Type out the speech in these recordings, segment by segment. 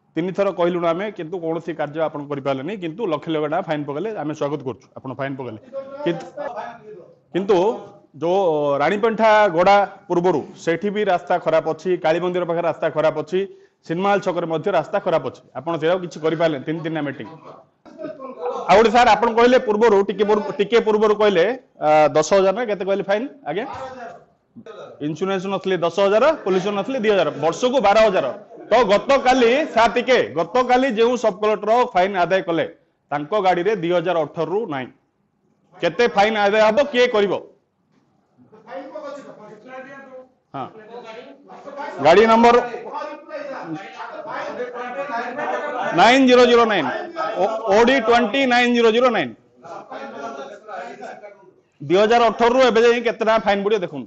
तीन थर कहलुण आम किंतु कौन कार्य आप करें किंतु लक्ष लक्ष टाँग फाइन पकड़े आम स्वागत कर फाइन पकड़े किंतु जो रानीपेंठा गड़ा पूर्वर सेठी भी रास्ता खराब अच्छी काली मंदिर पाखे रास्ता खराब अच्छी सिनेमाल छक रास्ता खराब अच्छी आपड़ किसी करें तीन दिन मीटिंग आ गए सार आप कहले पूर्वर टिके पूर्वर कहले 10,000 ना केते कहले फाइन आगे इंश्योरेंस नथले 10,000 पुलिस नथले 2,000 वर्ष को 12,000 तो गत काली सार टिके गत काली जो सब कलेक्टर फाइन आदाय कले तांको गाड़ी रे 2018 रु नाई केते फाइन आदाय हबो किए करिवो हाँ गाड़ी नंबर 9009 ओडी 20909 2018 रु एबे जाई केतना फाइन पड़ियो देखुन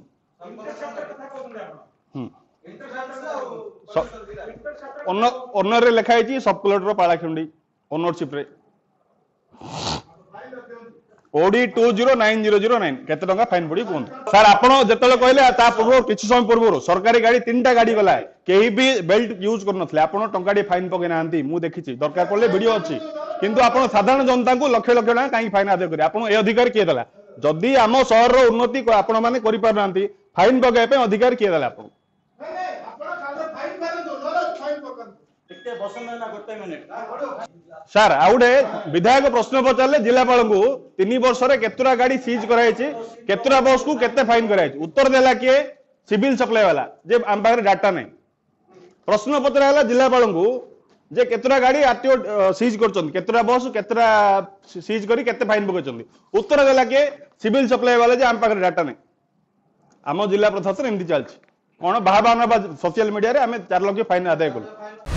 ओनर रे लिखा है सब कलेक्टर पालाखंडी ओनरशिप रे ओडी 20909 केते टंका फाइन पड़ी कहूँ सर आप जो कहले पूर्व किसी समय पूर्व सरकारी गाड़ी 3टा गाड़ी गला कहीं भी बेल्ट यूज कर आपड़ टंका फाइन पकई ना मुझे देखी दरकार पड़े वीडियो अच्छी किंतु आप साधारण जनता को लक्ष लक्ष टाँग कहीं फाइन आदाय करें आपड़ ए अधिकार किए देला जदि आम सहर उन्नति आपण मैंने कर फाइन पकड़ अधिकार किए देला आप सार आउे विधायक प्रश्न पचारे जिलापाल को 3 वर्ष में केतुरा गाड़ी सीज कराई केतुरा बस को केते फाइन कराई उत्तर देला किए सिविल सप्लाई वाला जे आम पाखे डाटा नहीं प्रश्न पचरा जिलापाल को जे केतुरा गाड़ी आरटीओ सीज कर केतुरा बस केतुरा सीज करी केते फाइन पकड़ उत्तर देला किए सिविल सप्लाई वाला जे आम पाखे डाटा नहीं आम जिला प्रशासन एमती चलती कौन बाहा सोशल मीडिया रे आम 4 लाख फाइन आदाय कलु